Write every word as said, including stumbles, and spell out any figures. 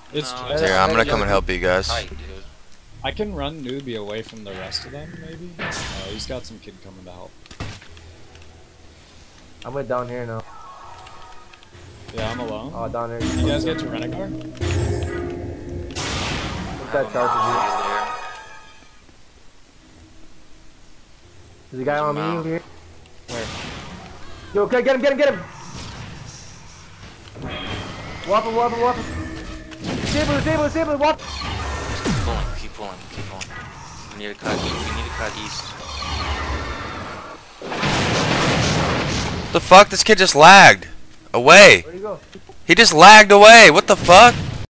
It's No, just, Here, I'm gonna come and help you guys. Tight, dude. I can run Newbie away from the rest of them, maybe? Uh, he's got some kid coming to help. I'm way down here now. Yeah, I'm alone. Oh, down here. You guys get to Renegar? What's that charge for you? There's a guy on me over here. Where? Yo, okay, get him, get him, get him! Whop him, whop him, whop him! Disable, disable, disable, whop! Keep pulling, keep pulling, keep pulling. We need to cut east. We need to cut east. The fuck? This kid just lagged away. Where'd he go? He just lagged away. What the fuck?